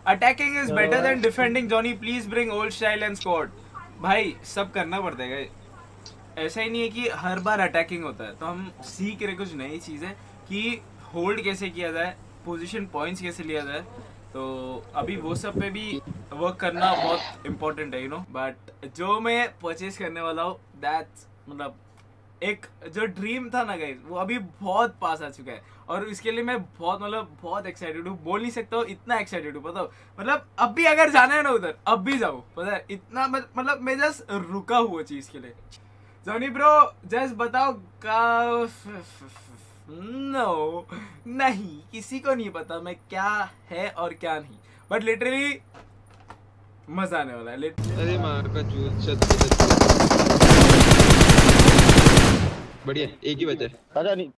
Attacking is better than defending. Johnny please bring old style and squad. भाई सब करना पड़ता है, ऐसा ही नहीं है कि हर बार अटैकिंग होता है। तो हम सीख रहे कुछ नई चीज़ें कि होल्ड कैसे किया जाए, पोजीशन पॉइंट्स कैसे लिया जाए। तो अभी वो सब पे भी वर्क करना बहुत इम्पोर्टेंट है, यू नो। बट जो मैं परचेज करने वाला हूँ, दैट्स मतलब एक जो ड्रीम था ना गाइस, वो अभी बहुत पास आ चुका है। और इसके लिए मैं बहुत एक्साइटेड हूँ। बोल नहीं सकता हूँ, इतना एक्साइटेड हूँ पता हो। मतलब अब भी अगर जाना है ना उधर, अब भी जाओ, पता है इतना। मतलब मैं जस्ट रुका हुआ चीज़ के लिए। जॉनी ब्रो जस्ट बताओ का नो नहीं, किसी को नहीं पता मैं क्या है और क्या नहीं। बट लिटरली मजा आने वाला है। अरे माँ का चूत बढ़िया, एक ही बचा है।